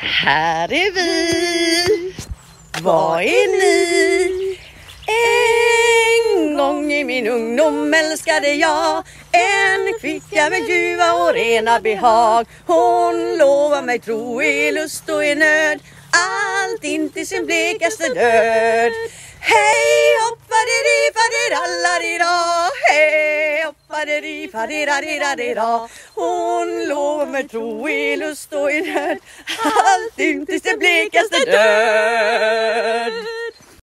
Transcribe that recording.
Här är vi. Vad är ni? En gång i min ungdom älskade jag en kvickja med ljuva och rena behag. Hon lovar mig tro i lust och i nöd, allt in till sin blekaste död. Hej hoppade-di fadiralladi-da, hej hoppade-di fadiralladi-da. Hon lovar mig tro i lust och i nöd, allt in till sin blekaste död.